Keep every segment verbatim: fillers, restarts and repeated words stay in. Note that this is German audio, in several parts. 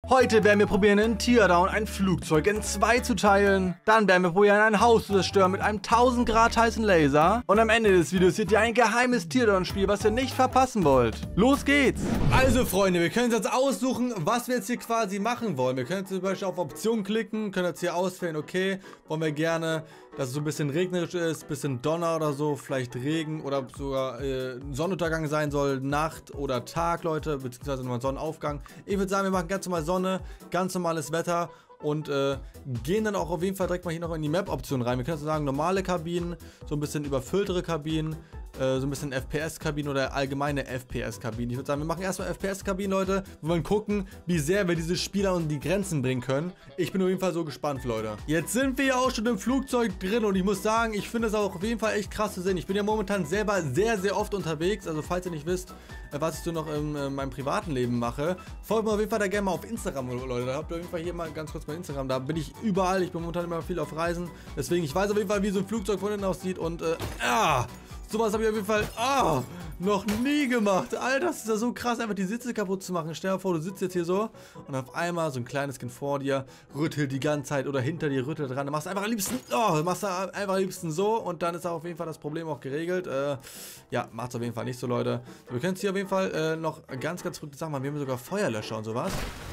Heute werden wir probieren, in Teardown ein Flugzeug in zwei zu teilen. Dann werden wir probieren, ein Haus zu zerstören mit einem tausend Grad heißen Laser. Und am Ende des Videos seht ihr ein geheimes Teardown-Spiel, was ihr nicht verpassen wollt. Los geht's! Also Freunde, wir können uns jetzt aussuchen, was wir jetzt hier quasi machen wollen. Wir können jetzt zum Beispiel auf Optionen klicken, können jetzt hier auswählen, okay, wollen wir gerne, dass es so ein bisschen regnerisch ist, bisschen Donner oder so, vielleicht Regen oder sogar äh, Sonnenuntergang sein soll, Nacht oder Tag, Leute, beziehungsweise nochmal Sonnenaufgang. Ich würde sagen, wir machen ganz normal Sonne, ganz normales Wetter und äh, gehen dann auch auf jeden Fall direkt mal hier noch in die Map-Option rein. Wir können so sagen, normale Kabinen, so ein bisschen überfülltere Kabinen, äh, so ein bisschen F P S-Kabinen oder allgemeine F P S-Kabinen. Ich würde sagen, wir machen erstmal F P S-Kabinen, Leute. Wir wollen gucken, wie sehr wir diese Spieler an die Grenzen bringen können. Ich bin auf jeden Fall so gespannt, Leute. Jetzt sind wir ja auch schon im Flugzeug drin und ich muss sagen, ich finde es auch auf jeden Fall echt krass zu sehen. Ich bin ja momentan selber sehr, sehr oft unterwegs. Also falls ihr nicht wisst, was ich so noch in, in meinem privaten Leben mache, folgt mir auf jeden Fall da gerne mal auf Instagram, Leute. Da habt ihr auf jeden Fall hier mal ganz kurz mein Instagram. Da bin ich überall. Ich bin momentan immer viel auf Reisen. Deswegen, ich weiß auf jeden Fall, wie so ein Flugzeug von innen aussieht und äh, ah, sowas habe ich auf jeden Fall ah, noch nie gemacht. Alter, das ist ja so krass, einfach die Sitze kaputt zu machen. Stell dir vor, du sitzt jetzt hier so und auf einmal so ein kleines Kind vor dir rüttelt die ganze Zeit oder hinter dir rüttelt dran. Du machst einfach am liebsten, oh, machst einfach am liebsten so und dann ist auf jeden Fall das Problem auch geregelt. Äh, ja, macht's auf jeden Fall nicht so, Leute. So, wir können jetzt hier auf jeden Fall äh, noch ganz, ganz verrückte Sachen machen. Wir haben sogar Feuerlöscher und sowas.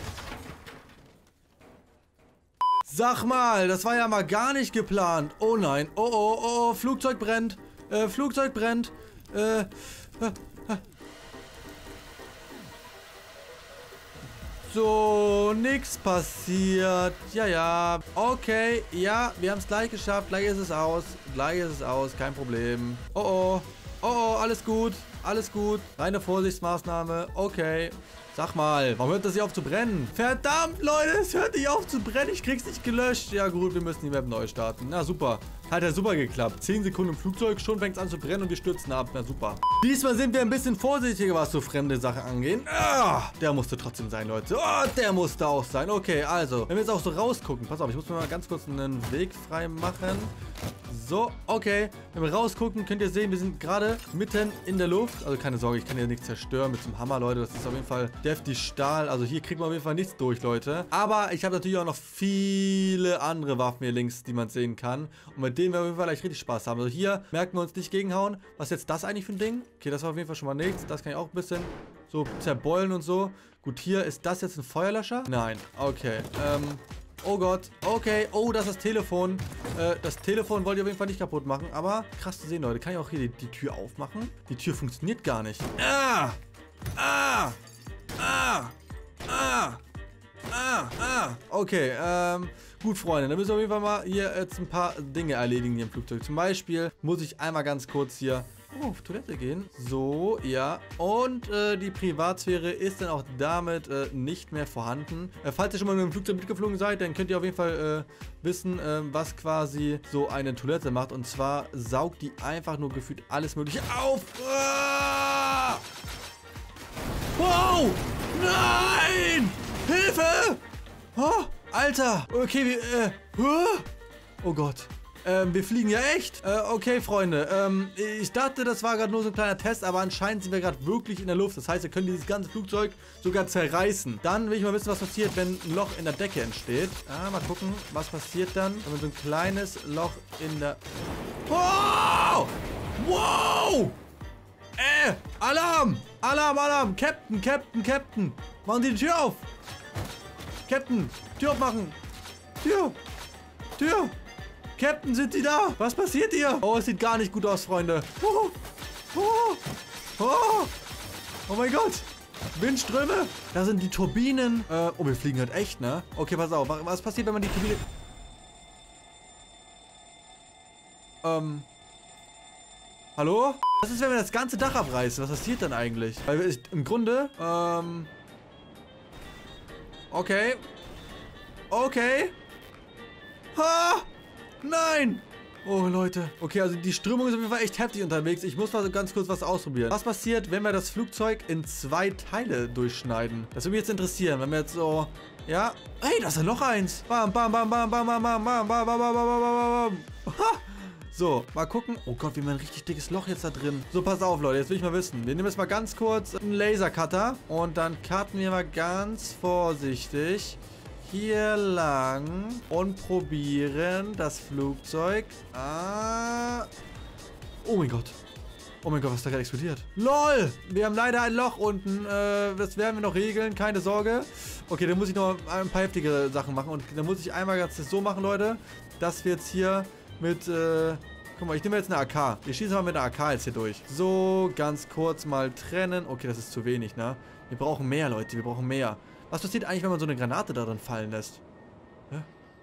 Sag mal, das war ja mal gar nicht geplant. Oh nein, oh, oh, oh, oh, Flugzeug brennt. Äh, Flugzeug brennt. Äh, äh, äh. So, nix passiert. Ja, ja. Okay, ja, wir haben es gleich geschafft. Gleich ist es aus. Gleich ist es aus. Kein Problem. Oh, oh. Oh, oh, alles gut. Alles gut. Reine Vorsichtsmaßnahme. Okay. Sag mal, warum hört das hier auf zu brennen? Verdammt, Leute, es hört nicht auf zu brennen. Ich krieg's nicht gelöscht. Ja gut, wir müssen die Map neu starten. Na super. Hat ja super geklappt. zehn Sekunden im Flugzeug, schon fängt es an zu brennen und wir stürzen ab. Na super. Diesmal sind wir ein bisschen vorsichtiger, was so fremde Sachen angeht. Ah, der musste trotzdem sein, Leute. Oh, der musste auch sein. Okay, also, wenn wir jetzt auch so rausgucken. Pass auf, ich muss mir mal ganz kurz einen Weg frei machen. So, okay. Wenn wir rausgucken, könnt ihr sehen, wir sind gerade mitten in der Luft. Also keine Sorge, ich kann hier nichts zerstören mit dem Hammer, Leute. Das ist auf jeden Fall deftig Stahl. Also hier kriegt man auf jeden Fall nichts durch, Leute. Aber ich habe natürlich auch noch viele andere Waffen hier links, die man sehen kann. Und mit denen werden wir auf jeden Fall gleich richtig Spaß haben. Also hier merken wir uns nicht gegenhauen. Was ist jetzt das eigentlich für ein Ding? Okay, das war auf jeden Fall schon mal nichts. Das kann ich auch ein bisschen so zerbeulen und so. Gut, hier ist das jetzt ein Feuerlöscher? Nein. Okay. Ähm... Oh Gott, okay, oh, das ist das Telefon. Äh, das Telefon wollte ich auf jeden Fall nicht kaputt machen, aber krass zu sehen, Leute. Kann ich auch hier die, die Tür aufmachen? Die Tür funktioniert gar nicht. Ah! Ah! Ah! Ah! Ah! Ah! Okay, ähm, gut, Freunde, dann müssen wir auf jeden Fall mal hier jetzt ein paar Dinge erledigen hier im Flugzeug. Zum Beispiel muss ich einmal ganz kurz hier Oh, auf Toilette gehen. So, ja. Und äh, die Privatsphäre ist dann auch damit äh, nicht mehr vorhanden. Äh, falls ihr schon mal mit dem Flugzeug mitgeflogen seid, dann könnt ihr auf jeden Fall äh, wissen, äh, was quasi so eine Toilette macht. Und zwar saugt die einfach nur gefühlt alles Mögliche auf. Ah! Wow! Nein! Hilfe! Oh, Alter! Okay, wir, äh, huh? Oh Gott. Ähm, wir fliegen ja echt. Äh, okay, Freunde. Ähm, ich dachte, das war gerade nur so ein kleiner Test, aber anscheinend sind wir gerade wirklich in der Luft. Das heißt, wir können dieses ganze Flugzeug sogar zerreißen. Dann will ich mal wissen, was passiert, wenn ein Loch in der Decke entsteht. Ah, mal gucken, was passiert dann, wenn man so ein kleines Loch in der... Wow! Wow! Äh, Alarm! Alarm, Alarm! Captain, Captain, Captain! Machen Sie die Tür auf! Captain, Tür aufmachen! Tür! Tür! Captain, sind Sie da? Was passiert hier? Oh, es sieht gar nicht gut aus, Freunde. Oh, oh, oh, oh mein Gott. Windströme. Da sind die Turbinen. Äh, oh, wir fliegen halt echt, ne? Okay, pass auf. Was passiert, wenn man die Turbine... Ähm... Hallo? Was ist, wenn wir das ganze Dach abreißen? Was passiert dann eigentlich? Weil ich, im Grunde, ähm... Okay. Okay. Ha! Nein! Oh, Leute. Okay, also die Strömung ist auf jeden Fall echt heftig unterwegs. Ich muss mal ganz kurz was ausprobieren. Was passiert, wenn wir das Flugzeug in zwei Teile durchschneiden? Das würde mich jetzt interessieren, wenn wir jetzt so... Ja? Hey, da ist ja noch eins. Bam, bam, bam, bam, bam, bam, bam, bam, bam, bam, bam, bam, bam, bam. Ha! So, mal gucken. Oh Gott, wir haben ein richtig dickes Loch jetzt da drin. So, pass auf, Leute. Jetzt will ich mal wissen. Wir nehmen jetzt mal ganz kurz einen Lasercutter. Und dann cutten wir mal ganz vorsichtig hier lang und probieren das Flugzeug. Ah. Oh mein Gott. Oh mein Gott, was da gerade explodiert. LOL! Wir haben leider ein Loch unten. Äh, das werden wir noch regeln, keine Sorge. Okay, dann muss ich noch ein paar heftige Sachen machen. Und dann muss ich einmal ganz so machen, Leute, dass wir jetzt hier mit, äh... guck mal, ich nehme jetzt eine A K. Wir schießen mal mit einer A K jetzt hier durch. So, ganz kurz mal trennen. Okay, das ist zu wenig, ne? Wir brauchen mehr, Leute. Wir brauchen mehr. Was passiert eigentlich, wenn man so eine Granate da drin fallen lässt? Hä?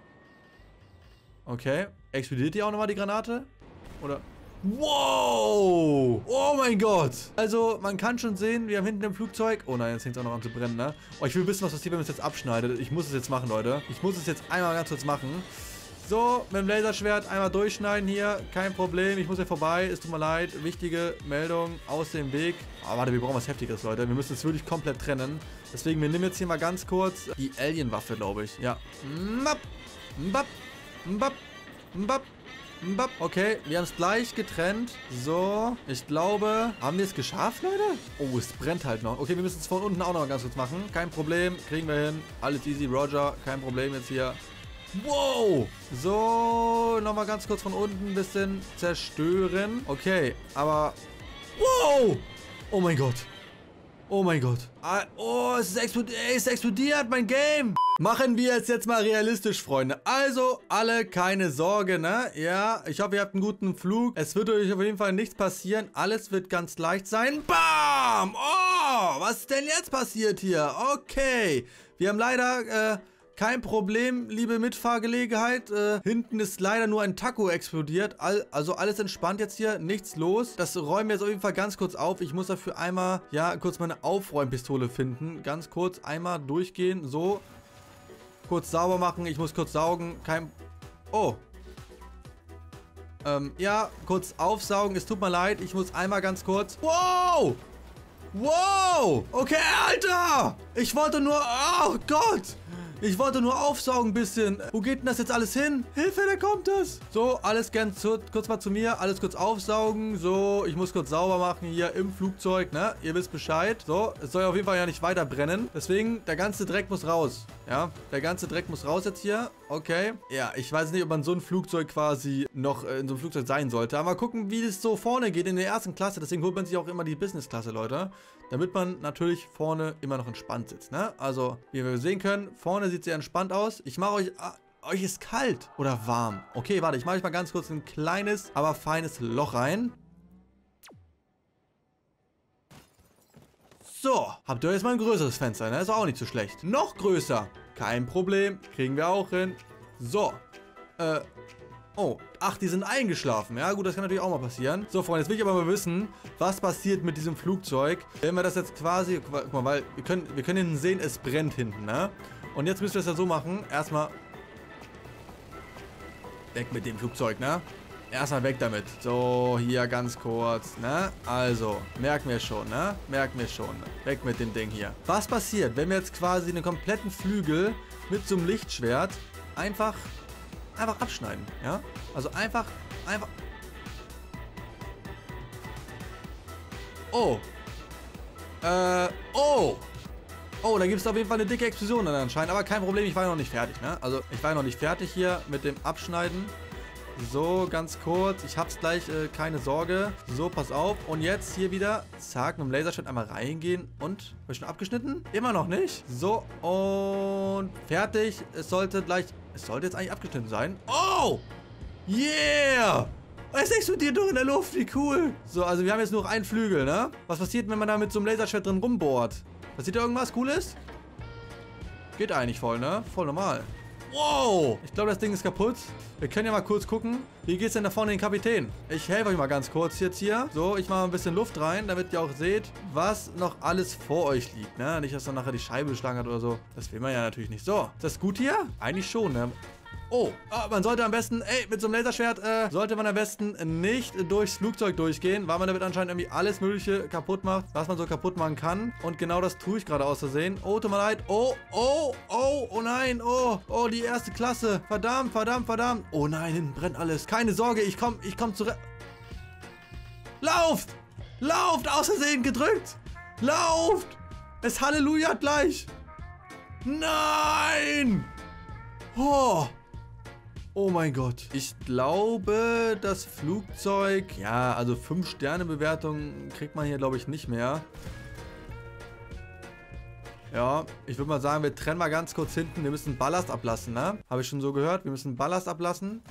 Okay. Explodiert die auch nochmal, die Granate? Oder... Wow! Oh mein Gott! Also, man kann schon sehen, wir haben hinten im Flugzeug... Oh nein, jetzt fängt es auch noch an zu brennen, ne? Oh, ich will wissen, was passiert, wenn man es jetzt abschneidet. Ich muss es jetzt machen, Leute. Ich muss es jetzt einmal ganz kurz machen. So, mit dem Laserschwert einmal durchschneiden hier. Kein Problem, ich muss hier vorbei. Es tut mir leid. Wichtige Meldung aus dem Weg. Aber warte, wir brauchen was Heftiges, Leute. Wir müssen es wirklich komplett trennen. Deswegen, wir nehmen jetzt hier mal ganz kurz die Alien-Waffe, glaube ich. Ja. Mbap, mbap, mbap, mbap. Okay, wir haben es gleich getrennt. So, ich glaube, haben wir es geschafft, Leute? Oh, es brennt halt noch. Okay, wir müssen es von unten auch noch ganz kurz machen. Kein Problem, kriegen wir hin. Alles easy, Roger. Kein Problem jetzt hier. Wow! So, nochmal ganz kurz von unten ein bisschen zerstören. Okay, aber... Wow! Oh mein Gott. Oh mein Gott. Oh, es ist explodiert. Es explodiert, mein Game. Machen wir es jetzt mal realistisch, Freunde. Also, alle keine Sorge, ne? Ja, ich hoffe, ihr habt einen guten Flug. Es wird euch auf jeden Fall nichts passieren. Alles wird ganz leicht sein. Bam! Oh, was ist denn jetzt passiert hier? Okay. Wir haben leider... Äh, Kein Problem, liebe Mitfahrgelegenheit. Äh, hinten ist leider nur ein Taco explodiert. All, also alles entspannt jetzt hier, nichts los. Das räumen wir jetzt auf jeden Fall ganz kurz auf. Ich muss dafür einmal, ja, kurz meine Aufräumpistole finden. Ganz kurz einmal durchgehen. So. Kurz sauber machen. Ich muss kurz saugen. Kein... Oh. Ähm, ja, kurz aufsaugen. Es tut mir leid. Ich muss einmal ganz kurz... Wow! Wow! Okay, Alter! Ich wollte nur... Oh Gott! Ich wollte nur aufsaugen ein bisschen. Wo geht denn das jetzt alles hin? Hilfe, da kommt es. So, alles ganz zu, kurz mal zu mir. Alles kurz aufsaugen. So, ich muss kurz sauber machen hier im Flugzeug, ne? Ihr wisst Bescheid. So, es soll auf jeden Fall ja nicht weiter brennen. Deswegen, der ganze Dreck muss raus. Ja, der ganze Dreck muss raus jetzt hier. Okay. Ja, ich weiß nicht, ob man so ein Flugzeug quasi noch äh, in so einem Flugzeug sein sollte. Aber mal gucken, wie es so vorne geht in der ersten Klasse. Deswegen holt man sich auch immer die Business-Klasse, Leute. Damit man natürlich vorne immer noch entspannt sitzt, ne? Also, wie wir sehen können, vorne sieht sehr entspannt aus. Ich mache euch... Ah, euch ist kalt oder warm. Okay, warte, ich mache euch mal ganz kurz ein kleines, aber feines Loch rein. So, habt ihr jetzt mal ein größeres Fenster, ne? Ist auch nicht so schlecht. Noch größer. Kein Problem. Kriegen wir auch hin. So. Äh. Oh. Ach, die sind eingeschlafen. Ja, gut, das kann natürlich auch mal passieren. So, Freunde, jetzt will ich aber mal wissen, was passiert mit diesem Flugzeug. Wenn wir das jetzt quasi... Guck mal, weil wir können, wir können hinten sehen, es brennt hinten, ne? Und jetzt müssen wir es ja so machen. Erstmal... Weg mit dem Flugzeug, ne? Erstmal weg damit. So, hier ganz kurz, ne? Also, merken wir schon, ne? Merken wir schon. Weg mit dem Ding hier. Was passiert, wenn wir jetzt quasi einen kompletten Flügel mit so einem Lichtschwert einfach, einfach abschneiden, ja? Also einfach, einfach... Oh. Äh, oh. Oh, da gibt es auf jeden Fall eine dicke Explosion dann anscheinend. Aber kein Problem, ich war ja noch nicht fertig, ne? Also, ich war ja noch nicht fertig hier mit dem Abschneiden. So, ganz kurz. Ich hab's gleich, äh, keine Sorge. So, pass auf. Und jetzt hier wieder, zack, mit dem Laserschwert einmal reingehen. Und, habe ich schon abgeschnitten? Immer noch nicht. So, und fertig. Es sollte gleich, es sollte jetzt eigentlich abgeschnitten sein. Oh! Yeah! Es explodiert doch in der Luft, wie cool. So, also wir haben jetzt nur noch einen Flügel, ne? Was passiert, wenn man da mit so einem Laserschwert drin rumbohrt? Passiert da irgendwas Cooles? Geht eigentlich voll, ne? Voll normal. Wow! Ich glaube, das Ding ist kaputt. Wir können ja mal kurz gucken. Wie geht's denn da vorne den Kapitän? Ich helfe euch mal ganz kurz jetzt hier. So, ich mache ein bisschen Luft rein, damit ihr auch seht, was noch alles vor euch liegt, ne? Nicht, dass dann nachher die Scheibe geschlagen hat oder so. Das will man ja natürlich nicht. So, ist das gut hier? Eigentlich schon, ne? Oh, ah, man sollte am besten, ey, mit so einem Laserschwert, äh, sollte man am besten nicht durchs Flugzeug durchgehen, weil man damit anscheinend irgendwie alles Mögliche kaputt macht, was man so kaputt machen kann. Und genau das tue ich gerade aus Versehen. Oh, tut mir leid. Oh, oh, oh, oh nein, oh, oh, die erste Klasse. Verdammt, verdammt, verdammt. Oh nein, hinten brennt alles. Keine Sorge, ich komm, ich komm zurück. Lauft! Lauft! Aus Versehen gedrückt! Lauft! Es Halleluja gleich! Nein! Oh! Oh mein Gott. Ich glaube, das Flugzeug... Ja, also fünf Sterne Bewertung kriegt man hier, glaube ich, nicht mehr. Ja, ich würde mal sagen, wir trennen mal ganz kurz hinten. Wir müssen Ballast ablassen, ne? Habe ich schon so gehört. Wir müssen Ballast ablassen.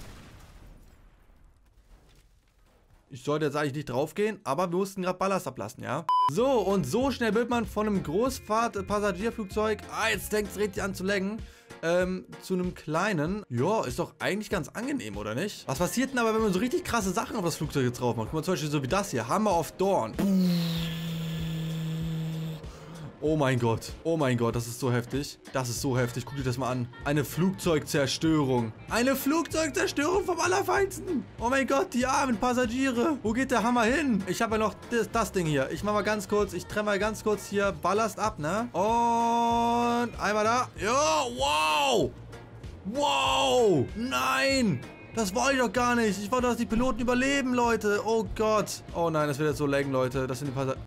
Ich sollte jetzt eigentlich nicht drauf gehen, aber wir mussten gerade Ballast ablassen, ja? So, und so schnell wird man von einem Großfahrt-Passagierflugzeug... Ah, jetzt fängt es richtig an zu laggen. Ähm, zu einem kleinen. Ja, ist doch eigentlich ganz angenehm, oder nicht? Was passiert denn aber, wenn man so richtig krasse Sachen auf das Flugzeug jetzt drauf macht? Guck mal, zum Beispiel so wie das hier. Hammer of Dawn. Oh mein Gott. Oh mein Gott, das ist so heftig. Das ist so heftig. Guck dir das mal an. Eine Flugzeugzerstörung. Eine Flugzeugzerstörung vom Allerfeinsten. Oh mein Gott, die armen Passagiere. Wo geht der Hammer hin? Ich habe ja noch das, das Ding hier. Ich mache mal ganz kurz, ich trenne mal ganz kurz hier Ballast ab, ne? Und einmal da. Ja, wow. Wow. Nein. Das wollte ich doch gar nicht. Ich wollte, dass die Piloten überleben, Leute. Oh Gott. Oh nein, das wird jetzt so laggen, Leute. Das sind die Passagiere.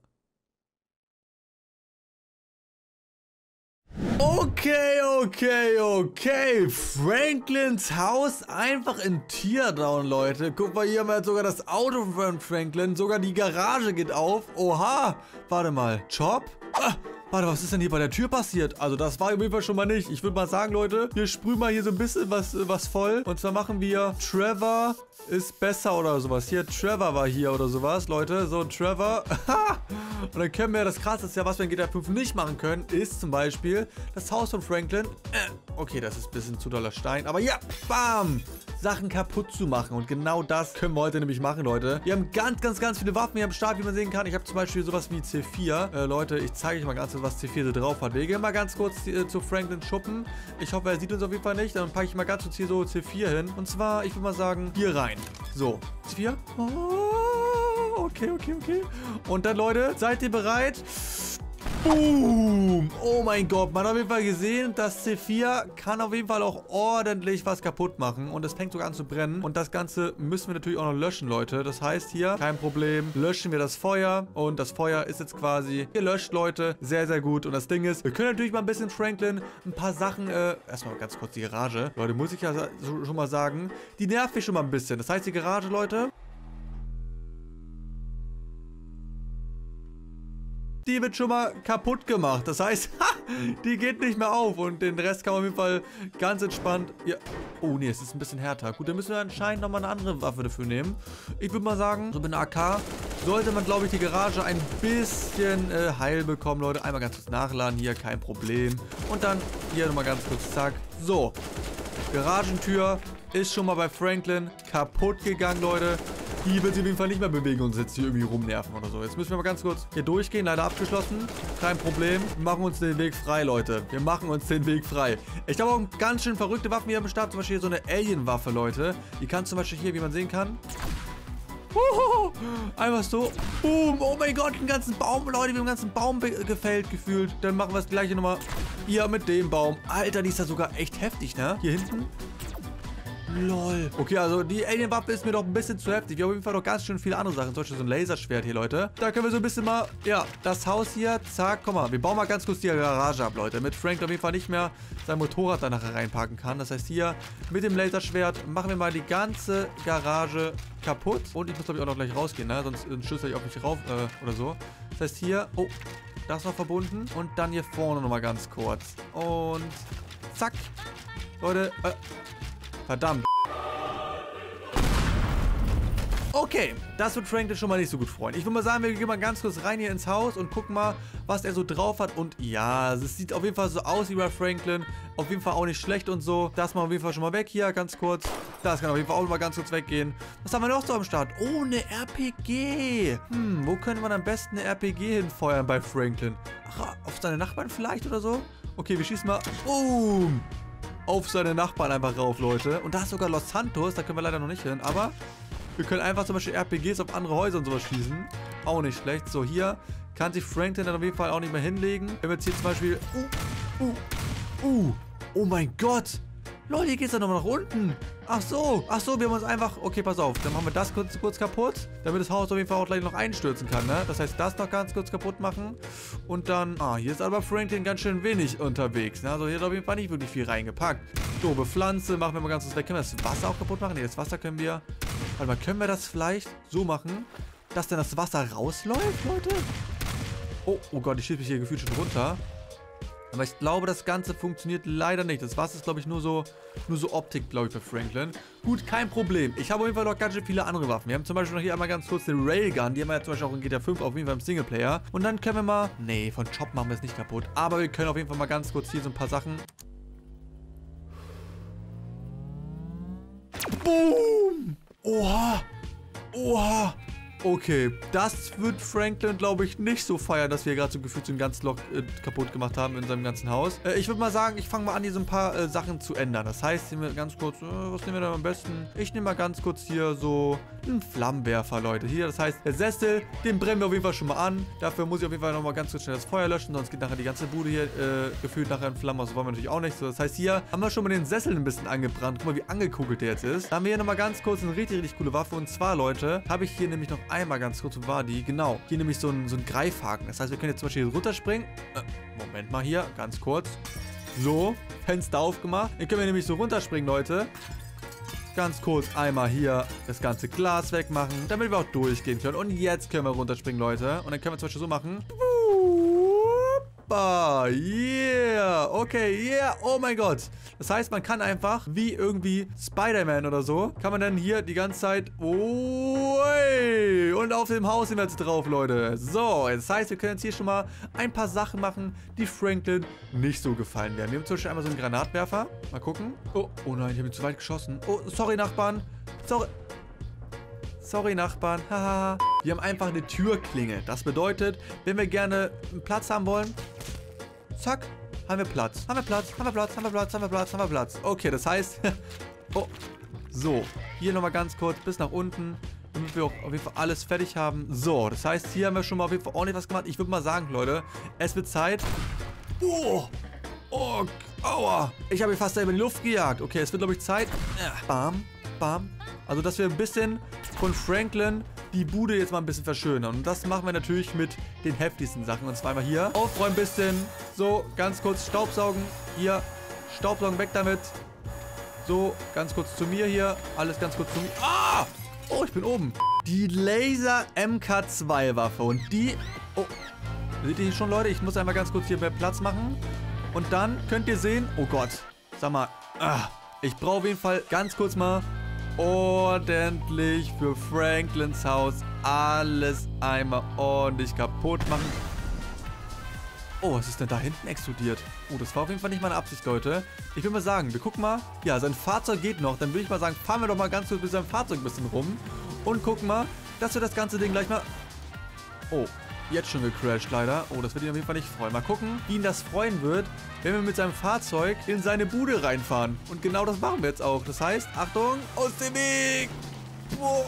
Okay, okay, okay. Franklins Haus einfach in Teardown, Leute. Guck mal, hier haben wir jetzt sogar das Auto von Franklin. Sogar die Garage geht auf. Oha. Warte mal. Job? Ah, warte, was ist denn hier bei der Tür passiert? Also das war auf jeden Fall schon mal nicht. Ich würde mal sagen, Leute, wir sprühen mal hier so ein bisschen was, was voll. Und zwar machen wir Trevor ist besser oder sowas. Hier, Trevor war hier oder sowas, Leute. So, Trevor. Und dann können wir, das Krasse ist ja, was wir in G T A fünf nicht machen können, ist zum Beispiel das Haus von Franklin. Okay, das ist ein bisschen zu doller Stein. Aber ja, bam! Sachen kaputt zu machen. Und genau das können wir heute nämlich machen, Leute. Wir haben ganz, ganz, ganz viele Waffen hier am Start, wie man sehen kann. Ich habe zum Beispiel sowas wie C vier. Äh, Leute, ich zeige euch mal ganz kurz, was C vier so drauf hat. Wir gehen mal ganz kurz äh, zu Franklin Schuppen. Ich hoffe, er sieht uns auf jeden Fall nicht. Dann packe ich mal ganz kurz hier so C vier hin. Und zwar, ich würde mal sagen, hier rein. So, C vier. Oh, okay, okay, okay. Und dann, Leute, seid ihr bereit? Boom! Oh mein Gott, man hat auf jeden Fall gesehen, das C vier kann auf jeden Fall auch ordentlich was kaputt machen. Und es fängt sogar an zu brennen. Und das Ganze müssen wir natürlich auch noch löschen, Leute. Das heißt hier, kein Problem, löschen wir das Feuer. Und das Feuer ist jetzt quasi gelöscht, Leute. Sehr, sehr gut. Und das Ding ist, wir können natürlich mal ein bisschen Franklin ein paar Sachen, äh, erstmal ganz kurz die Garage. Leute, muss ich ja so, schon mal sagen, die nervt mich schon mal ein bisschen. Das heißt, die Garage, Leute, die wird schon mal kaputt gemacht. Das heißt, die geht nicht mehr auf. Und den Rest kann man auf jeden Fall ganz entspannt... Ja. Oh, nee, es ist ein bisschen härter. Gut, dann müssen wir anscheinend nochmal eine andere Waffe dafür nehmen. Ich würde mal sagen, so mit einer A K sollte man, glaube ich, die Garage ein bisschen äh, heil bekommen, Leute. Einmal ganz kurz nachladen hier, kein Problem. Und dann hier nochmal ganz kurz, zack. So, Garagentür ist schon mal bei Franklin kaputt gegangen, Leute. Die wird sich auf jeden Fall nicht mehr bewegen und jetzt hier irgendwie rumnerven oder so. Jetzt müssen wir mal ganz kurz hier durchgehen. Leider abgeschlossen. Kein Problem. Wir machen uns den Weg frei, Leute. Wir machen uns den Weg frei. Ich habe auch ganz schön verrückte Waffen hier am Start. Zum Beispiel hier so eine Alien-Waffe, Leute. Die kann zum Beispiel hier, wie man sehen kann. Uhuhu. Einfach so. Boom. Oh mein Gott, den ganzen Baum, Leute. Wir haben den ganzen Baum gefällt gefühlt. Dann machen wir das gleiche nochmal hier mit dem Baum. Alter, die ist ja sogar echt heftig, ne? Hier hinten. Lol. Okay, also die Alien-Waffe ist mir doch ein bisschen zu heftig. Wir haben auf jeden Fall noch ganz schön viele andere Sachen. Zum Beispiel so ein Laserschwert hier, Leute. Da können wir so ein bisschen mal, ja, das Haus hier, zack, komm mal. Wir bauen mal ganz kurz die Garage ab, Leute. Damit Frank auf jeden Fall nicht mehr sein Motorrad da nachher reinpacken kann. Das heißt, hier mit dem Laserschwert machen wir mal die ganze Garage kaputt. Und ich muss, glaube ich, auch noch gleich rausgehen, ne? Sonst schütze ich auch nicht rauf, äh, oder so. Das heißt, hier, oh, das noch verbunden. Und dann hier vorne nochmal ganz kurz. Und zack. Leute, äh, verdammt. Okay, das wird Franklin schon mal nicht so gut freuen. Ich würde mal sagen, wir gehen mal ganz kurz rein hier ins Haus und gucken mal, was er so drauf hat. Und ja, es sieht auf jeden Fall so aus wie bei Franklin. Auf jeden Fall auch nicht schlecht und so. Das mal auf jeden Fall schon mal weg hier, ganz kurz. Das kann auf jeden Fall auch mal ganz kurz weggehen. Was haben wir noch so am Start? Oh, eine R P G. Hm, wo könnte man am besten eine R P G hinfeuern bei Franklin? Ach, auf seine Nachbarn vielleicht oder so? Okay, wir schießen mal. Boom. auf seine Nachbarn einfach rauf, Leute. Und da ist sogar Los Santos, da können wir leider noch nicht hin, aber wir können einfach zum Beispiel R P Gs auf andere Häuser und sowas schießen. Auch nicht schlecht. So, hier kann sich Franklin dann auf jeden Fall auch nicht mehr hinlegen. Wenn wir jetzt hier zum Beispiel... Uh, uh, uh. Oh mein Gott. Leute, hier geht's ja nochmal nach unten. Ach so. Ach so, wir haben uns einfach... Okay, pass auf. Dann machen wir das kurz, kurz kaputt, damit das Haus auf jeden Fall auch gleich noch einstürzen kann, ne? Das heißt, das noch ganz kurz kaputt machen. Und dann... Ah, hier ist aber Franklin ganz schön wenig unterwegs, ne? Also hier hat auf jeden Fall nicht wirklich viel reingepackt. Doofe Pflanze. Machen wir mal ganz kurz weg. Können wir das Wasser auch kaputt machen? Ne, das Wasser können wir... Warte mal, können wir das vielleicht so machen, dass dann das Wasser rausläuft, Leute? Oh, oh Gott, ich schieße mich hier gefühlt schon runter. Aber ich glaube, das Ganze funktioniert leider nicht. Das Wasser ist, glaube ich, nur so, nur so Optik, glaube ich, bei Franklin. Gut, kein Problem. Ich habe auf jeden Fall noch ganz schön viele andere Waffen. Wir haben zum Beispiel noch hier einmal ganz kurz den Railgun. Die haben wir ja zum Beispiel auch in G T A fünf auf jeden Fall im Singleplayer. Und dann können wir mal... Nee, von Chop machen wir es nicht kaputt. Aber wir können auf jeden Fall mal ganz kurz hier so ein paar Sachen... Boom! Oha! Oha! Okay, das wird Franklin, glaube ich, nicht so feiern, dass wir gerade so gefühlt so ein ganzes Loch äh, kaputt gemacht haben in seinem ganzen Haus. Äh, ich würde mal sagen, ich fange mal an, hier so ein paar äh, Sachen zu ändern. Das heißt, nehmen wir ganz kurz, äh, was nehmen wir da am besten? Ich nehme mal ganz kurz hier so einen Flammenwerfer, Leute. Hier, das heißt, der Sessel, den brennen wir auf jeden Fall schon mal an. Dafür muss ich auf jeden Fall nochmal ganz kurz schnell das Feuer löschen, sonst geht nachher die ganze Bude hier äh, gefühlt nachher in Flammen. Das wollen wir natürlich auch nicht. So, das heißt, hier haben wir schon mal den Sessel ein bisschen angebrannt. Guck mal, wie angekugelt der jetzt ist. Da haben wir hier nochmal ganz kurz eine richtig, richtig coole Waffe. Und zwar, Leute, habe ich hier nämlich noch einmal ganz kurz, wo war die? Genau. Hier nämlich so ein, so ein Greifhaken. Das heißt, wir können jetzt zum Beispiel hier runterspringen. Äh, Moment mal hier, ganz kurz. So, Fenster aufgemacht. Hier können wir nämlich so runterspringen, Leute. Ganz kurz einmal hier das ganze Glas wegmachen, damit wir auch durchgehen können. Und jetzt können wir runterspringen, Leute. Und dann können wir zum Beispiel so machen. Hoppa, yeah, okay, yeah, oh mein Gott. Das heißt, man kann einfach, wie irgendwie Spider-Man oder so, kann man dann hier die ganze Zeit, oh, ey, und auf dem Haus sind wir jetzt drauf, Leute. So, das heißt, wir können jetzt hier schon mal ein paar Sachen machen, die Franklin nicht so gefallen werden. Wir haben zum Beispiel einmal so einen Granatwerfer. Mal gucken. Oh, oh nein, ich habe ihn zu weit geschossen. Oh, sorry, Nachbarn. Sorry. Sorry, Nachbarn. Haha. Wir haben einfach eine Türklinge. Das bedeutet, wenn wir gerne einen Platz haben wollen, zack, haben wir Platz. Haben wir Platz, haben wir Platz, haben wir Platz, haben wir Platz, haben wir Platz. Okay, das heißt, oh, so. Hier nochmal ganz kurz bis nach unten, damit wir auch auf jeden Fall alles fertig haben. So, das heißt, hier haben wir schon mal auf jeden Fall ordentlich was gemacht. Ich würde mal sagen, Leute, es wird Zeit. Oh, oh, aua. Ich habe hier fast selber in die Luft gejagt. Okay, es wird, glaube ich, Zeit. Bam, bam. Also, dass wir ein bisschen von Franklin die Bude jetzt mal ein bisschen verschönern. Und das machen wir natürlich mit den heftigsten Sachen. Und zwar einmal hier. Aufräumen ein bisschen. So, ganz kurz Staubsaugen. Hier, Staubsaugen weg damit. So, ganz kurz zu mir hier. Alles ganz kurz zu mir. Ah! Oh, ich bin oben. Die Laser M K zwei Waffe. Und die... Oh, seht ihr hier schon, Leute? Ich muss einmal ganz kurz hier mehr Platz machen. Und dann könnt ihr sehen... Oh Gott. Sag mal. Ah, ich brauche auf jeden Fall ganz kurz mal... ordentlich für Franklins Haus alles einmal ordentlich kaputt machen. Oh, was ist denn da hinten explodiert? Oh, das war auf jeden Fall nicht meine Absicht, Leute. Ich will mal sagen, wir gucken mal. Ja, sein Fahrzeug geht noch. Dann würde ich mal sagen, fahren wir doch mal ganz kurz mit seinem Fahrzeug ein bisschen rum. Und gucken mal, dass wir das ganze Ding gleich mal... Oh, jetzt schon gecrashed leider. Oh, das wird ihn auf jeden Fall nicht freuen. Mal gucken, wie ihn das freuen wird, wenn wir mit seinem Fahrzeug in seine Bude reinfahren. Und genau das machen wir jetzt auch. Das heißt, Achtung, aus dem Weg! Boah.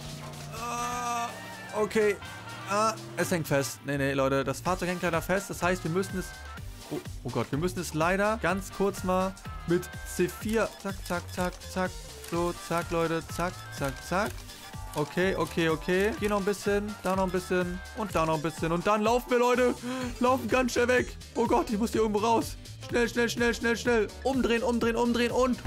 Ah, okay. Ah, es hängt fest. Nee, nee, Leute, das Fahrzeug hängt leider fest. Das heißt, wir müssen es... Oh, oh Gott, wir müssen es leider ganz kurz mal mit C vier... Zack, zack, zack, zack. So, zack, Leute. Zack, zack, zack. Okay, okay, okay. Hier noch ein bisschen, da noch ein bisschen und da noch ein bisschen. Und dann laufen wir, Leute. Laufen ganz schnell weg. Oh Gott, ich muss hier irgendwo raus. Schnell, schnell, schnell, schnell, schnell. Umdrehen, umdrehen, umdrehen und...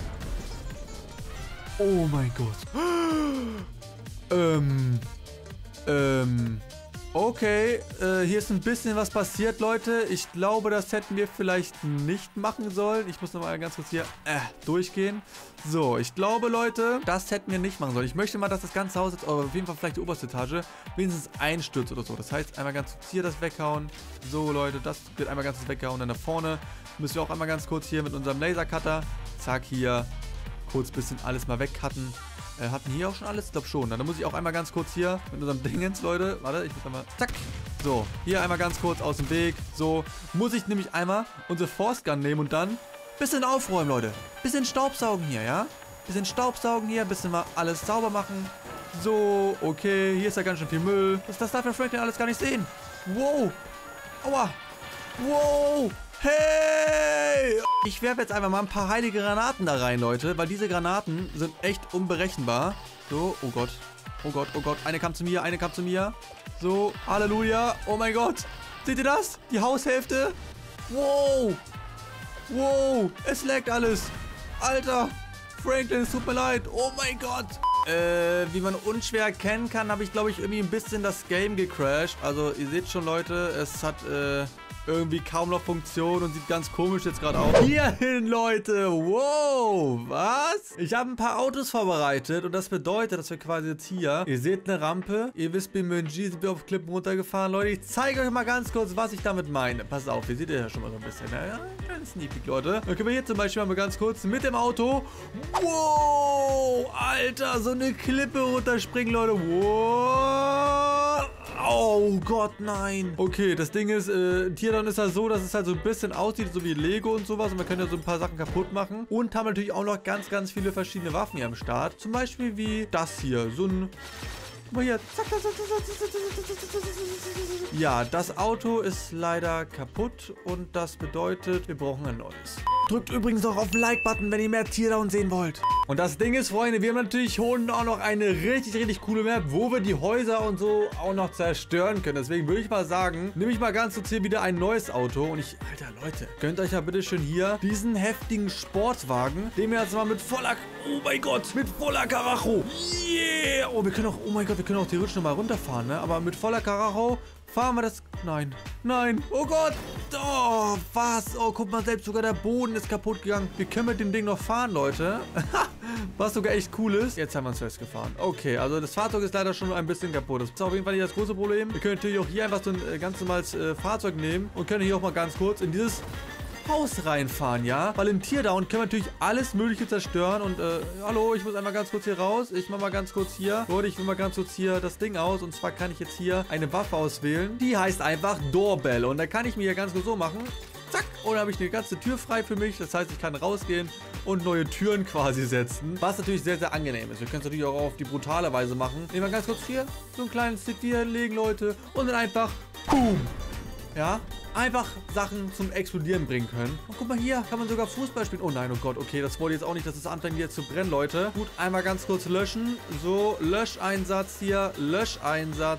Oh mein Gott. Ähm... Ähm... Okay, äh, hier ist ein bisschen was passiert, Leute. Ich glaube, das hätten wir vielleicht nicht machen sollen. Ich muss nochmal ganz kurz hier äh, durchgehen. So, ich glaube, Leute, das hätten wir nicht machen sollen. Ich möchte mal, dass das ganze Haus jetzt, auf jeden Fall vielleicht die oberste Etage, wenigstens einstürzt oder so. Das heißt, einmal ganz kurz hier das weghauen. So, Leute, das wird einmal ganz kurz weggehauen. Dann da vorne müssen wir auch einmal ganz kurz hier mit unserem Lasercutter, zack, hier kurz ein bisschen alles mal wegcutten. Äh, hatten hier auch schon alles? Ich glaube schon. Dann muss ich auch einmal ganz kurz hier mit unserem Dingens, Leute. Warte, ich muss einmal... Zack. So, hier einmal ganz kurz aus dem Weg. So, muss ich nämlich einmal unsere Force Gun nehmen und dann Bisschen aufräumen, Leute. Bisschen Staubsaugen hier, ja? Bisschen Staubsaugen hier, bisschen mal alles sauber machen. So, okay, hier ist ja ganz schön viel Müll. Das, das darf der Franklin alles gar nicht sehen. Wow. Aua. Wow. Hey. Ich werfe jetzt einfach mal ein paar heilige Granaten da rein, Leute. Weil diese Granaten sind echt unberechenbar. So, oh Gott. Oh Gott, oh Gott. Eine kam zu mir, eine kam zu mir. So, Halleluja. Oh mein Gott. Seht ihr das? Die Haushälfte. Wow. Wow. Es leckt alles. Alter. Franklin, es tut mir leid. Oh mein Gott. Äh, wie man unschwer erkennen kann, habe ich, glaube ich, irgendwie ein bisschen das Game gecrashed. Also, ihr seht schon, Leute, es hat, äh... irgendwie kaum noch Funktion und sieht ganz komisch jetzt gerade aus. Hierhin, Leute. Wow. Was? Ich habe ein paar Autos vorbereitet und das bedeutet, dass wir quasi jetzt hier, ihr seht eine Rampe, ihr wisst, B M W sind wir auf Klippen runtergefahren. Leute, ich zeige euch mal ganz kurz, was ich damit meine. Passt auf, ihr seht ja schon mal so ein bisschen. Ja, ja, ein Sneak Peek, Leute. Dann können wir hier zum Beispiel mal ganz kurz mit dem Auto. Wow. Alter, so eine Klippe runterspringen, Leute. Wow. Oh Gott, nein. Okay, das Ding ist, äh, Teardown ist halt so, dass es halt so ein bisschen aussieht, so wie Lego und sowas. Und wir können ja so ein paar Sachen kaputt machen. Und haben natürlich auch noch ganz, ganz viele verschiedene Waffen hier am Start. Zum Beispiel wie das hier. So ein... Guck mal hier. Ja, das Auto ist leider kaputt. Und das bedeutet, wir brauchen ein neues. Drückt übrigens auch auf den Like-Button, wenn ihr mehr Teardown sehen wollt. Und das Ding ist, Freunde, wir haben natürlich unten auch noch eine richtig, richtig coole Map, wo wir die Häuser und so auch noch zerstören können. Deswegen würde ich mal sagen, nehme ich mal ganz kurz hier wieder ein neues Auto. Und ich, Alter, Leute, gönnt euch ja bitte schön hier diesen heftigen Sportwagen, den wir jetzt mal mit voller, oh mein Gott, mit voller Karacho. Yeah! Oh, wir können auch, oh mein Gott, wir können auch die Rutsch nochmal runterfahren, ne? Aber mit voller Karacho fahren wir das... Nein. Nein. Oh Gott. Oh, was? Oh, guck mal, selbst sogar der Boden ist kaputt gegangen. Wir können mit dem Ding noch fahren, Leute. Was sogar echt cool ist. Jetzt haben wir uns festgefahren. Okay, also das Fahrzeug ist leider schon ein bisschen kaputt. Das ist auf jeden Fall nicht das große Problem. Wir können natürlich auch hier einfach so ein äh, ganz normales äh, Fahrzeug nehmen und können hier auch mal ganz kurz in dieses Haus reinfahren, ja? Weil im Teardown können wir natürlich alles Mögliche zerstören. Und, äh, hallo, ich muss einmal ganz kurz hier raus. Ich mach mal ganz kurz hier. Leute, ich will mal ganz kurz hier das Ding aus. Und zwar kann ich jetzt hier eine Waffe auswählen. Die heißt einfach Doorbell. Und da kann ich mir hier ganz kurz so machen. Zack. Und dann habe ich eine ganze Tür frei für mich. Das heißt, ich kann rausgehen und neue Türen quasi setzen. Was natürlich sehr, sehr angenehm ist. Wir können es natürlich auch auf die brutale Weise machen. Nehmen wir ganz kurz hier so einen kleinen Stick hier hinlegen, Leute. Und dann einfach, boom. Ja, einfach Sachen zum Explodieren bringen können. Und guck mal hier, kann man sogar Fußball spielen. Oh nein, oh Gott, okay, das wollte jetzt auch nicht, dass es anfängt hier zu brennen, Leute. Gut, einmal ganz kurz löschen. So, Löscheinsatz hier, Löscheinsatz.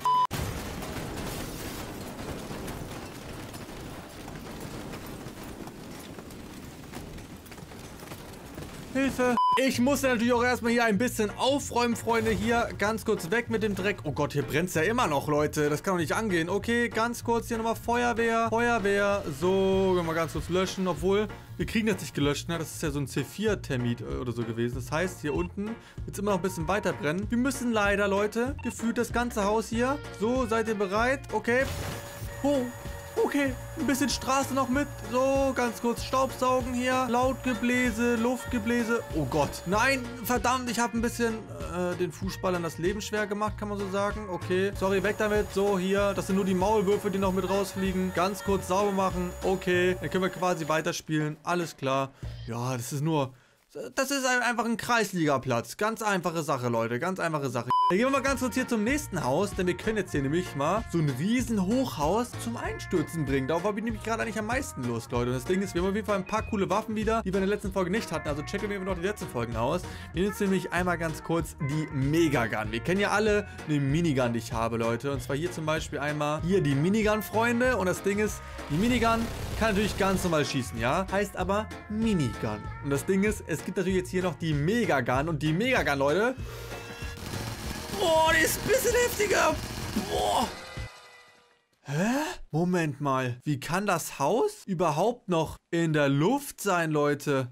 Hilfe! Ich muss natürlich auch erstmal hier ein bisschen aufräumen, Freunde. Hier ganz kurz weg mit dem Dreck. Oh Gott, hier brennt es ja immer noch, Leute. Das kann doch nicht angehen. Okay, ganz kurz hier nochmal Feuerwehr. Feuerwehr. So, können wir ganz kurz löschen. Obwohl, wir kriegen das nicht gelöscht, ne? Das ist ja so ein C vier Termit oder so gewesen. Das heißt, hier unten wird es immer noch ein bisschen weiter brennen. Wir müssen leider, Leute, gefühlt das ganze Haus hier. So, seid ihr bereit? Okay. Oh. Okay, ein bisschen Straße noch mit. So, ganz kurz Staubsaugen hier. Lautgebläse, Luftgebläse. Oh Gott. Nein, verdammt, ich habe ein bisschen äh, den Fußballern das Leben schwer gemacht, kann man so sagen. Okay, sorry, weg damit. So, hier, das sind nur die Maulwürfe, die noch mit rausfliegen. Ganz kurz sauber machen. Okay, dann können wir quasi weiterspielen. Alles klar. Ja, das ist nur... Das ist einfach ein Kreisligaplatz. Ganz einfache Sache, Leute. Ganz einfache Sache. Dann gehen wir mal ganz kurz hier zum nächsten Haus, denn wir können jetzt hier nämlich mal so ein riesen Hochhaus zum Einstürzen bringen. Darauf habe ich nämlich gerade eigentlich am meisten Lust, Leute. Und das Ding ist, wir haben auf jeden Fall ein paar coole Waffen wieder, die wir in der letzten Folge nicht hatten. Also checken wir noch die letzten Folgen aus. Wir nehmen jetzt nämlich einmal ganz kurz die Megagun. Wir kennen ja alle eine Minigun, die ich habe, Leute. Und zwar hier zum Beispiel einmal hier die Minigun, Freunde. Und das Ding ist, die Minigun kann natürlich ganz normal schießen, ja? Heißt aber Minigun. Und das Ding ist, es gibt natürlich jetzt hier noch die Megagun. Und die Megagun, Leute... Boah, die ist ein bisschen heftiger. Boah. Hä? Moment mal. Wie kann das Haus überhaupt noch in der Luft sein, Leute?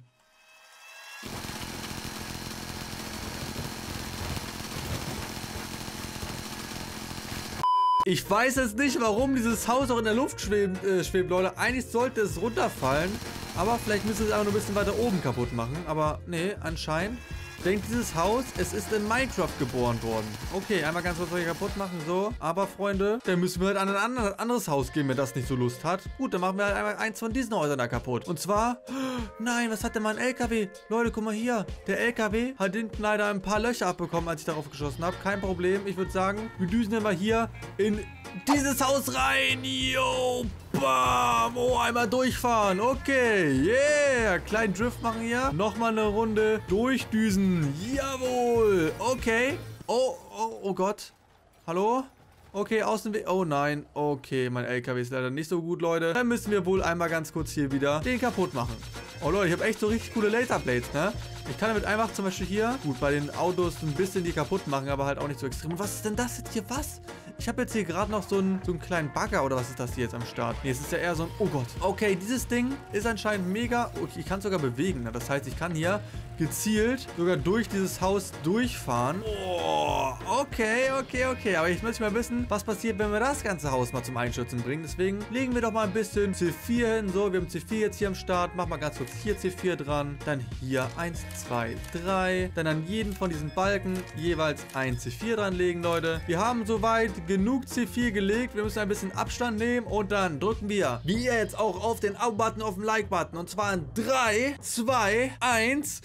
Ich weiß jetzt nicht, warum dieses Haus auch in der Luft schwebt, äh, schwebt, Leute. Eigentlich sollte es runterfallen. Aber vielleicht müssen wir es einfach nur ein bisschen weiter oben kaputt machen. Aber nee, anscheinend denkt dieses Haus, es ist in Minecraft geboren worden. Okay, einmal ganz kurz hier kaputt machen, so. Aber, Freunde, dann müssen wir halt an ein anderes Haus gehen, wenn das nicht so Lust hat. Gut, dann machen wir halt einmal eins von diesen Häusern da kaputt. Und zwar, nein, was hat denn mein L K W? Leute, guck mal hier. Der L K W hat hinten leider ein paar Löcher abbekommen, als ich darauf geschossen habe. Kein Problem. Ich würde sagen, wir düsen immer hier in dieses Haus rein. Yo, bam. Oh, einmal durchfahren. Okay, yeah. Kleinen Drift machen hier. Nochmal eine Runde durchdüsen. Jawohl. Okay. Oh, oh, oh Gott. Hallo? Okay, Außenweg. Oh nein. Okay, mein L K W ist leider nicht so gut, Leute. Dann müssen wir wohl einmal ganz kurz hier wieder den kaputt machen. Oh Leute, ich habe echt so richtig coole Laserblades, ne? Ich kann damit einfach zum Beispiel hier, gut, bei den Autos ein bisschen die kaputt machen, aber halt auch nicht so extrem. Und was ist denn das jetzt hier? Was? Ich habe jetzt hier gerade noch so einen, so einen kleinen Bagger oder was ist das hier jetzt am Start? Nee, es ist ja eher so ein... Oh Gott. Okay, dieses Ding ist anscheinend mega... Okay, ich kann es sogar bewegen. Ne? Das heißt, ich kann hier gezielt sogar durch dieses Haus durchfahren. Oh, okay, okay, okay. Aber ich möchte mal wissen, was passiert, wenn wir das ganze Haus mal zum Einstürzen bringen. Deswegen legen wir doch mal ein bisschen C vier hin. So, wir haben C vier jetzt hier am Start. Mach mal ganz kurz hier C vier dran. Dann hier eins, zwei, drei. Dann an jeden von diesen Balken jeweils ein C vier dran legen, Leute. Wir haben soweit genug C vier gelegt. Wir müssen ein bisschen Abstand nehmen und dann drücken wir, wie ihr jetzt auch, auf den Abo-Button, auf den Like-Button. Und zwar in drei, zwei, eins.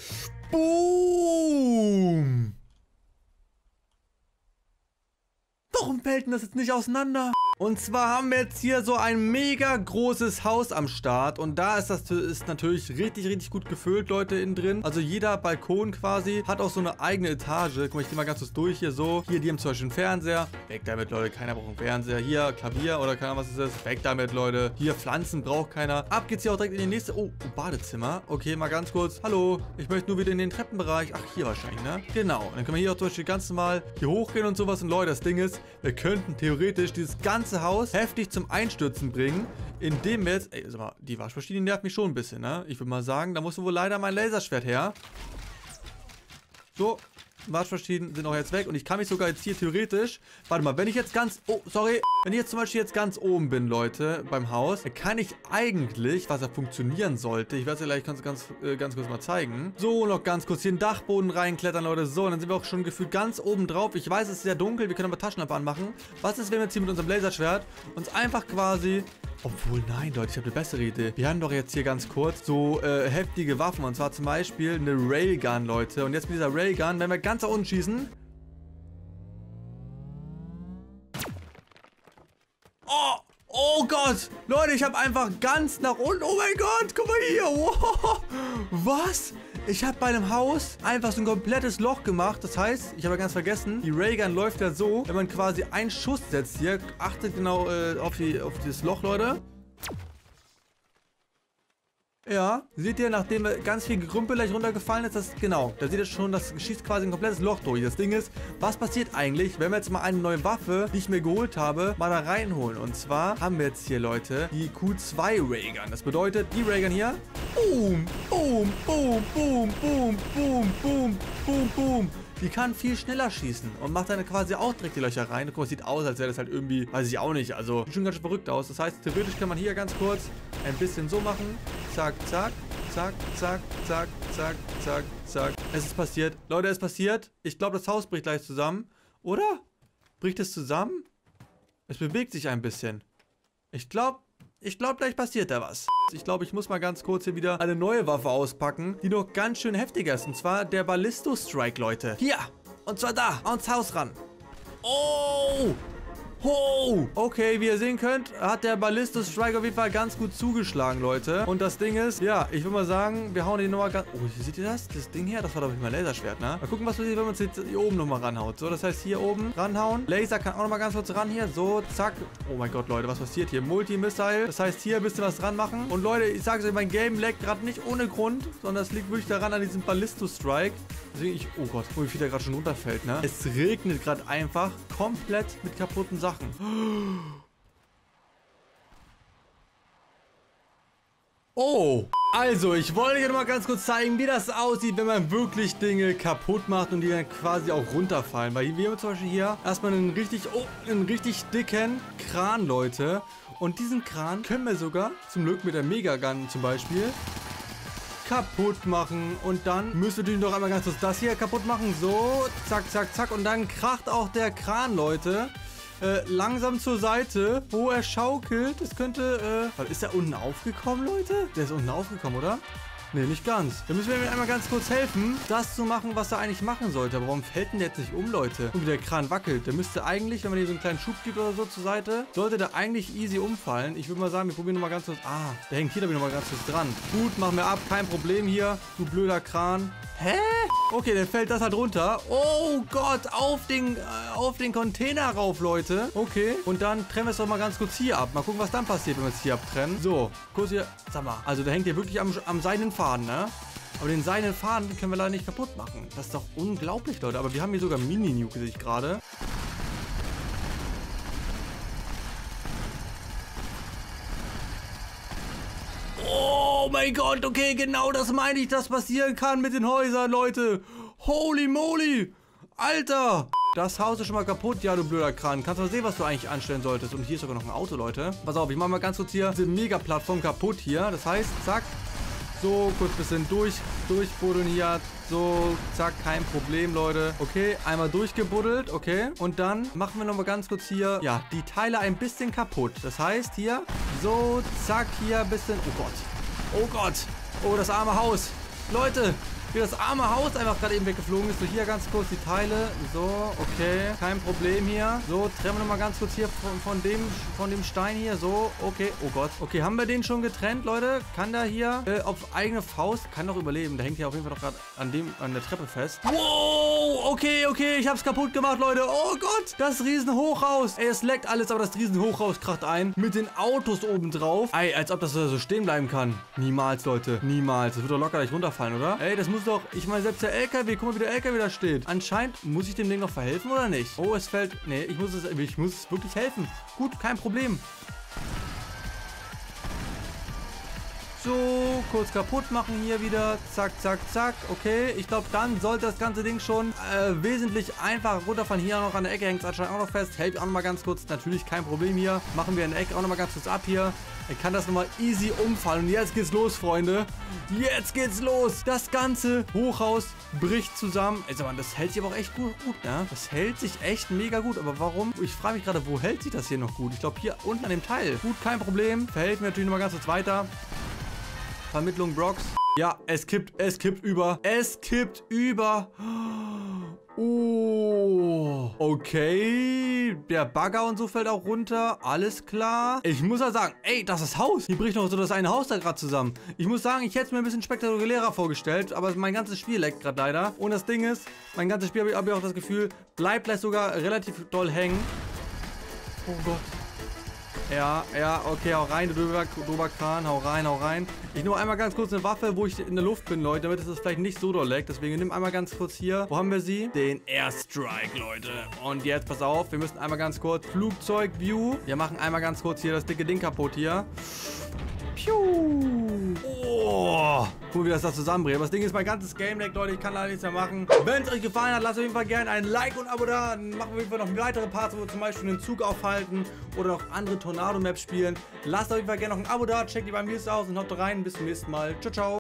Boom! Warum fällt denn das jetzt nicht auseinander? Und zwar haben wir jetzt hier so ein mega großes Haus am Start. Und da ist das ist natürlich richtig, richtig gut gefüllt, Leute, innen drin. Also jeder Balkon quasi hat auch so eine eigene Etage. Guck mal, ich gehe mal ganz kurz durch hier so. Hier, die haben zum Beispiel einen Fernseher. Weg damit, Leute. Keiner braucht einen Fernseher. Hier, Klavier oder keine Ahnung, was ist das. Weg damit, Leute. Hier, Pflanzen braucht keiner. Ab geht's hier auch direkt in die nächste... Oh, Badezimmer. Okay, mal ganz kurz. Hallo, ich möchte nur wieder in den Treppenbereich. Ach, hier wahrscheinlich, ne? Genau. Dann können wir hier auch zum Beispiel ganz normal hier hochgehen und sowas. Und Leute, das Ding ist, wir könnten theoretisch dieses ganze Haus heftig zum Einstürzen bringen, indem wir jetzt... Ey, sag mal, die Waschmaschine nervt mich schon ein bisschen, ne? Ich würde mal sagen, da muss wohl leider mein Laserschwert her. So, Waschmaschinen sind auch jetzt weg und ich kann mich sogar jetzt hier theoretisch... Warte mal, wenn ich jetzt ganz... Oh, sorry. Wenn ich jetzt zum Beispiel jetzt ganz oben bin, Leute, beim Haus, dann kann ich eigentlich, was da funktionieren sollte, ich werde es ja gleich ganz, ganz, äh, ganz kurz mal zeigen. So, noch ganz kurz hier in den Dachboden reinklettern, Leute. So, und dann sind wir auch schon gefühlt ganz oben drauf. Ich weiß, es ist sehr dunkel, wir können aber Taschenlampe anmachen. Was ist, wenn wir jetzt hier mit unserem Laserschwert uns einfach quasi... Obwohl, nein, Leute, ich habe eine bessere Idee. Wir haben doch jetzt hier ganz kurz so äh, heftige Waffen. Und zwar zum Beispiel eine Railgun, Leute. Und jetzt mit dieser Railgun, wenn wir ganz da unten schießen... Oh, oh Gott. Leute, ich habe einfach ganz nach unten... Oh mein Gott, guck mal hier. Wow. Was? Ich habe bei einem Haus einfach so ein komplettes Loch gemacht. Das heißt, ich habe ganz vergessen, die Railgun läuft ja so, wenn man quasi einen Schuss setzt hier. Achtet genau äh, auf, die, auf dieses Loch, Leute. Ja, seht ihr, nachdem ganz viel Gerümpel gleich runtergefallen ist, das genau, da seht ihr schon, das schießt quasi ein komplettes Loch durch. Das Ding ist, was passiert eigentlich, wenn wir jetzt mal eine neue Waffe, die ich mir geholt habe, mal da reinholen? Und zwar haben wir jetzt hier, Leute, die Q zwei Railgun. Das bedeutet, die Railgun hier, boom, boom, boom, boom, boom, boom, boom, boom, boom. Die kann viel schneller schießen und macht dann quasi auch direkt die Löcher rein. Guck mal, sieht aus, als wäre das halt irgendwie, weiß ich auch nicht, also sieht schon ganz schön verrückt aus. Das heißt, theoretisch kann man hier ganz kurz ein bisschen so machen. Zack, zack, zack, zack, zack, zack, zack, zack. Es ist passiert. Leute, es ist passiert. Ich glaube, das Haus bricht gleich zusammen. Oder? Bricht es zusammen? Es bewegt sich ein bisschen. Ich glaube, ich glaube, gleich passiert da was. Ich glaube, ich muss mal ganz kurz hier wieder eine neue Waffe auspacken, die noch ganz schön heftiger ist. Und zwar der Ballisto Strike, Leute. Hier. Und zwar da. Ans Haus ran. Oh. Oh. Okay, wie ihr sehen könnt, hat der Ballisto Strike auf jeden Fall ganz gut zugeschlagen, Leute. Und das Ding ist, ja, ich würde mal sagen, wir hauen den nochmal ganz... Oh, seht ihr das? Das Ding hier, das war doch nicht mein Laserschwert, ne? Mal gucken, was passiert, wenn man es jetzt hier oben nochmal ranhaut. So, das heißt, hier oben ranhauen. Laser kann auch nochmal ganz kurz ran hier. So, zack. Oh mein Gott, Leute, was passiert hier? Multi-Missile. Das heißt, hier ein bisschen was dran machen. Und Leute, ich sage euch, mein Game laggt gerade nicht ohne Grund, sondern es liegt wirklich daran an diesem Ballisto Strike. Deswegen ich... Oh Gott, wie viel der gerade schon runterfällt, ne? Es regnet gerade einfach komplett mit kaputten Sachen. Oh, also ich wollte euch noch mal ganz kurz zeigen, wie das aussieht, wenn man wirklich Dinge kaputt macht und die dann quasi auch runterfallen. Weil wir haben zum Beispiel hier erstmal einen richtig, oh, einen richtig dicken Kran, Leute. Und diesen Kran können wir sogar, zum Glück mit der Megagun zum Beispiel, kaputt machen. Und dann müssen wir natürlich noch einmal ganz kurz das hier kaputt machen. So, zack, zack, zack. Und dann kracht auch der Kran, Leute. Äh, langsam zur Seite, wo er schaukelt. Es könnte, äh... Ist der unten aufgekommen, Leute? Der ist unten aufgekommen, oder? Ne, nicht ganz. Da müssen wir mir einmal ganz kurz helfen, das zu machen, was er eigentlich machen sollte. Aber warum fällt denn der jetzt nicht um, Leute? Und wie der Kran wackelt. Der müsste eigentlich, wenn man hier so einen kleinen Schub gibt oder so zur Seite, sollte der eigentlich easy umfallen. Ich würde mal sagen, wir probieren nochmal ganz kurz. Ah, der hängt hier nochmal ganz kurz dran. Gut, machen wir ab. Kein Problem hier. Du blöder Kran. Hä? Okay, dann fällt das halt runter. Oh Gott, auf den, äh, auf den Container rauf, Leute. Okay, und dann trennen wir es doch mal ganz kurz hier ab. Mal gucken, was dann passiert, wenn wir es hier abtrennen. So, kurz hier. Sag mal, also der hängt hier wirklich am, am seidenen Faden, ne? Aber den seidenen Faden können wir leider nicht kaputt machen. Das ist doch unglaublich, Leute. Aber wir haben hier sogar Mini-Nuke, sehe ich gerade. Oh mein Gott, okay, genau das meine ich, dass passieren kann mit den Häusern, Leute. Holy moly. Alter. Das Haus ist schon mal kaputt, ja, du blöder Kran. Kannst du mal sehen, was du eigentlich anstellen solltest. Und hier ist sogar noch ein Auto, Leute. Pass auf, ich mache mal ganz kurz hier diese Mega-Plattform kaputt hier. Das heißt, zack. So, kurz ein bisschen durch, durchbuddeln hier. So, zack, kein Problem, Leute. Okay, einmal durchgebuddelt, okay. Und dann machen wir nochmal ganz kurz hier, ja, die Teile ein bisschen kaputt. Das heißt, hier, so, zack, hier ein bisschen. Oh Gott. Oh Gott. Oh, das arme Haus. Leute, wie das arme Haus einfach gerade eben weggeflogen ist. So, hier ganz kurz die Teile. So, okay. Kein Problem hier. So, trennen wir nochmal ganz kurz hier von, von, dem, von dem Stein hier. So, okay. Oh Gott. Okay, haben wir den schon getrennt, Leute? Kann der hier äh, auf eigene Faust? Kann doch überleben. Der hängt hier auf jeden Fall doch gerade an dem, an der Treppe fest. Wow. Okay, okay. Ich hab's kaputt gemacht, Leute. Oh Gott. Das Riesenhochhaus. Ey, es leckt alles, aber das Riesenhochhaus kracht ein. Mit den Autos oben drauf. Ey, als ob das so stehen bleiben kann. Niemals, Leute. Niemals. Das wird doch locker gleich runterfallen, oder? Ey, das muss doch, ich meine, selbst der L K W, guck mal, wie der L K W da steht. Anscheinend muss ich dem Ding noch verhelfen oder nicht? Oh, es fällt, nee, ich muss es, ich muss es wirklich helfen. Gut, kein Problem. So, kurz kaputt machen hier wieder. Zack, zack, zack. Okay, ich glaube, dann sollte das ganze Ding schon äh, wesentlich einfach runterfallen. Hier noch an der Ecke hängt es anscheinend auch noch fest. Help auch noch mal ganz kurz. Natürlich kein Problem hier. Machen wir in der Ecke auch noch mal ganz kurz ab hier. Dann kann das nochmal easy umfallen. Und jetzt geht's los, Freunde. Jetzt geht's los. Das ganze Hochhaus bricht zusammen. Also, man, das hält sich aber auch echt gut, gut, ne? Das hält sich echt mega gut. Aber warum? Ich frage mich gerade, wo hält sich das hier noch gut? Ich glaube, hier unten an dem Teil. Gut, kein Problem. Verhält mir natürlich nochmal ganz kurz weiter. Vermittlung Brox. Ja, es kippt, es kippt über. Es kippt über. Oh, okay. Der Bagger und so fällt auch runter. Alles klar. Ich muss ja sagen, ey, das ist Haus. Hier bricht noch so das eine Haus da gerade zusammen. Ich muss sagen, ich hätte es mir ein bisschen spektakulärer vorgestellt, aber mein ganzes Spiel leckt gerade leider. Und das Ding ist, mein ganzes Spiel habe ich, hab ich auch das Gefühl, bleibt gleich sogar relativ doll hängen. Oh Gott. Ja, ja, okay, hau rein, du drüber, drüber Kran, hau rein, hau rein. Ich nehme einmal ganz kurz eine Waffe, wo ich in der Luft bin, Leute, damit es das vielleicht nicht so doll leckt. Deswegen nimm einmal ganz kurz hier, wo haben wir sie? Den Airstrike, Leute. Und jetzt, pass auf, wir müssen einmal ganz kurz Flugzeug-View. Wir machen einmal ganz kurz hier das dicke Ding kaputt hier. Piu. Oh. Guck, wie das da zusammenbricht. Aber das Ding ist mein ganzes Game Deck, Leute. Ich kann leider nichts mehr machen. Wenn es euch gefallen hat, lasst auf jeden Fall gerne ein Like und ein Abo da. Dann machen wir auf jeden Fall noch weitere Parts, wo wir zum Beispiel einen Zug aufhalten oder noch andere Tornado-Maps spielen. Lasst auf jeden Fall gerne noch ein Abo da. Checkt die beim Videos aus und haut rein. Bis zum nächsten Mal. Ciao, ciao.